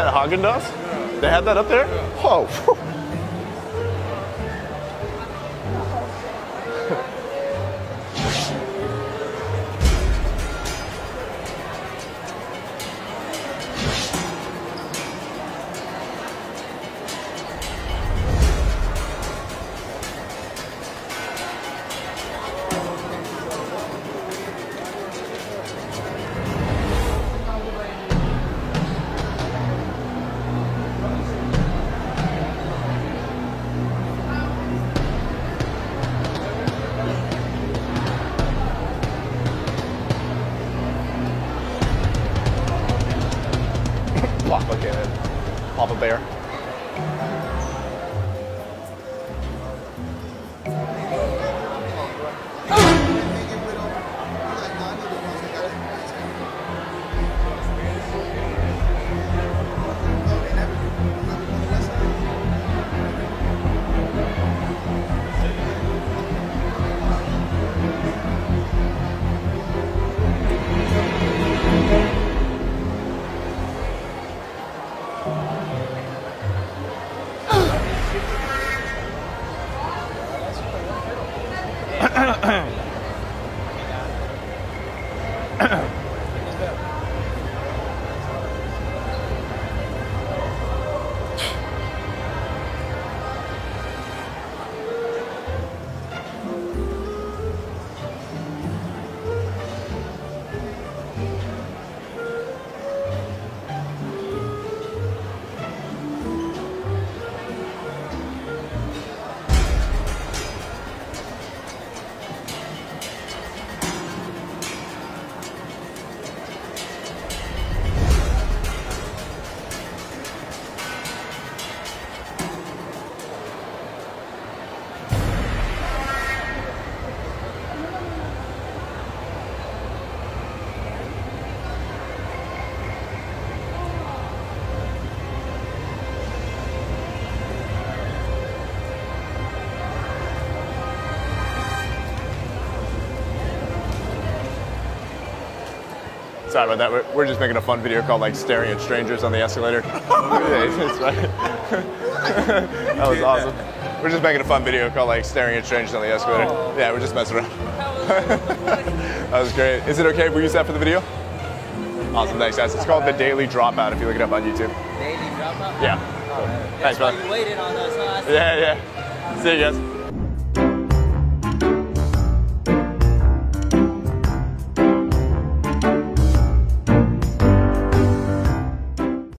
that Haagen-Dazs? They had that up there? Oh. Whew. Okay, then. Papa Bear. Sorry about that. We're just making a fun video called like staring at strangers on the escalator. It's fine. That was awesome. We're just making a fun video called like staring at strangers on the escalator. Oh. Yeah, we're just messing around. That was great. Is it okay if we use that for the video? Awesome, thanks guys. It's called The Daily Dropout if you look it up on YouTube. Daily Dropout? Yeah. Oh, Thanks, brother. You waited on us, huh? Yeah. See you guys.